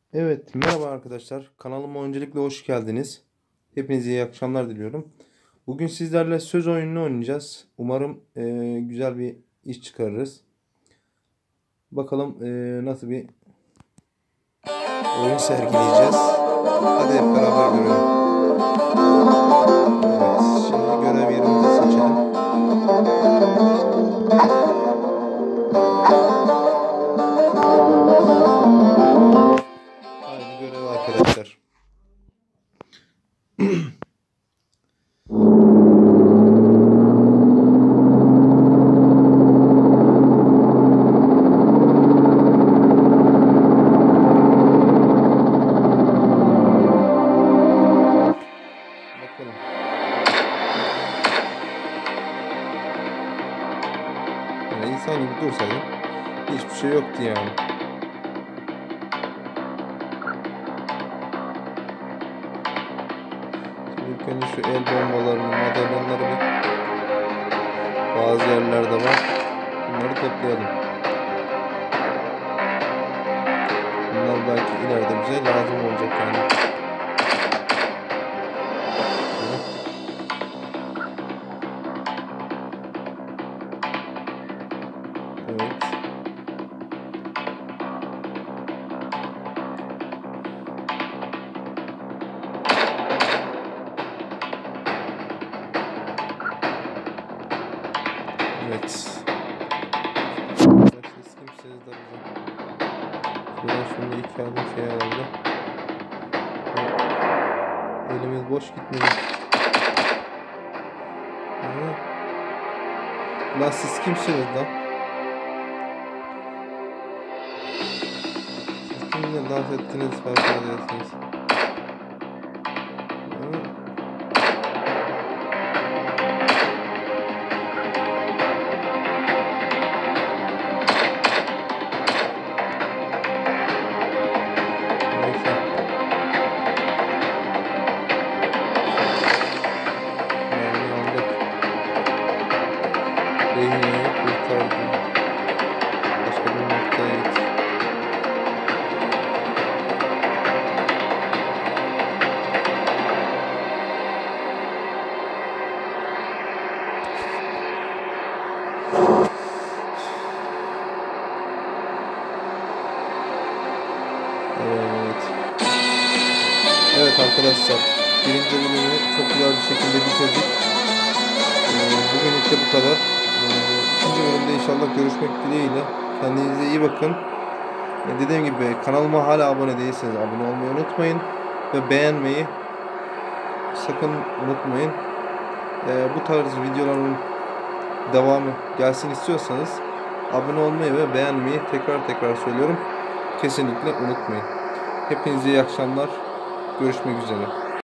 Evet, merhaba arkadaşlar. Kanalıma öncelikle hoş geldiniz. Hepinize iyi akşamlar diliyorum. Bugün sizlerle söz oyununu oynayacağız. Umarım güzel bir iş çıkarırız. Bakalım nasıl bir oyun sergileyeceğiz. Hadi hep beraber görelim. Evet, şimdi görev yerimizi seçelim. Haydi görev arkadaşlar. Bakalım. Yani insan gibi dursaydım hiçbir şey yoktu yani. İlk önce şu el bombalarını, madalyonları bazı yerlerde var. Bunları toplayalım. Bunlar belki ileride bize lazım olacak yani. Evet. Evet. Siz kimseniz de bize. Şuradan şimdi iki adım şey alalım. Elimiz boş gitmiyor. Lan siz kimsiniz lan? Siz kimle dans ettiniz farkında değilsiniz. Rehineyi kurtardı. Başka bir noktaya git. Evet. Evet arkadaşlar. Birinci bölümü çok güzel bir şekilde bitirdik. Bugünlük de bu kadar. İkinci bölümde inşallah görüşmek dileğiyle. Kendinize iyi bakın. Dediğim gibi kanalıma hala abone değilseniz abone olmayı unutmayın. Ve beğenmeyi sakın unutmayın. Bu tarz videoların devamı gelsin istiyorsanız abone olmayı ve beğenmeyi tekrar söylüyorum. Kesinlikle unutmayın. Hepinize iyi akşamlar. Görüşmek üzere.